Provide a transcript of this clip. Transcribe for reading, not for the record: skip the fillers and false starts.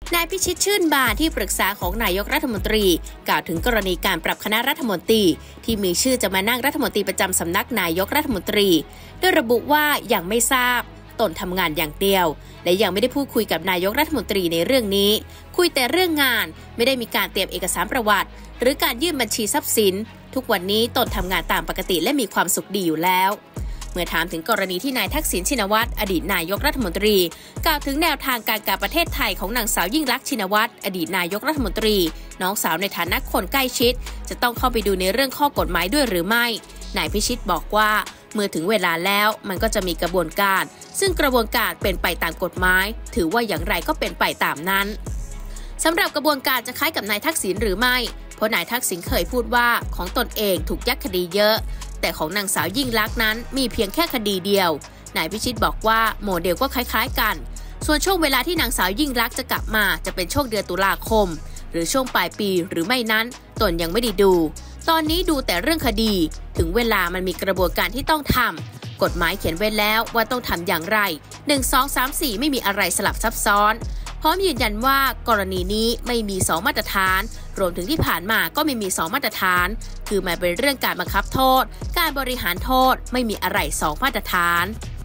นายพิชิตชื่นบานที่ปรึกษาของนายกรัฐมนตรีกล่าวถึงกรณีการปรับคณะรัฐมนตรีที่มีชื่อจะมานั่งรัฐมนตรีประจำสำนักนายกรัฐมนตรีโดยระบุว่ายังไม่ทราบตนทำงานอย่างเดียวและยังไม่ได้พูดคุยกับนายกรัฐมนตรีในเรื่องนี้คุยแต่เรื่องงานไม่ได้มีการเตรียมเอกสารประวัติหรือการยื่นบัญชีทรัพย์สินทุกวันนี้ตนทำงานตามปกติและมีความสุขดีอยู่แล้วเมื่อถามถึงกรณีที่นายทักษิณชินวัตรอดีตนายกรัฐมนตรีกล่าวถึงแนวทางการประเทศไทยของนางสาวยิ่งลักษณ์ชินวัตรอดีตนายกรัฐมนตรีน้องสาวในฐานะคนใกล้ชิดจะต้องเข้าไปดูในเรื่องข้อกฎหมายด้วยหรือไม่นายพิชิตบอกว่าเมื่อถึงเวลาแล้วมันก็จะมีกระบวนการซึ่งกระบวนการเป็นไปตามกฎหมายถือว่าอย่างไรก็เป็นไปตามนั้นสำหรับกระบวนการจะคล้ายกับนายทักษิณหรือไม่เพราะนายทักษิณเคยพูดว่าของตนเองถูกยัดคดีเยอะแต่ของนางสาวยิ่งลักษณ์นั้นมีเพียงแค่คดีเดียวนายพิชิตบอกว่าโมเดลก็คล้ายๆกันส่วนช่วงเวลาที่นางสาวยิ่งลักษณ์จะกลับมาจะเป็นช่วงเดือนตุลาคมหรือช่วงปลายปีหรือไม่นั้นตนยังไม่ได้ดูตอนนี้ดูแต่เรื่องคดีถึงเวลามันมีกระบวนการที่ต้องทำกฎหมายเขียนไว้แล้วว่าต้องทำอย่างไร1 2 3 4ไม่มีอะไรสลับซับซ้อนพร้อมยืนยันว่ากรณีนี้ไม่มี2มาตรฐานรวมถึงที่ผ่านมาก็ไม่มี2มาตรฐานคือมันเป็นเรื่องการบังคับโทษการบริหารโทษไม่มีอะไร2มาตรฐาน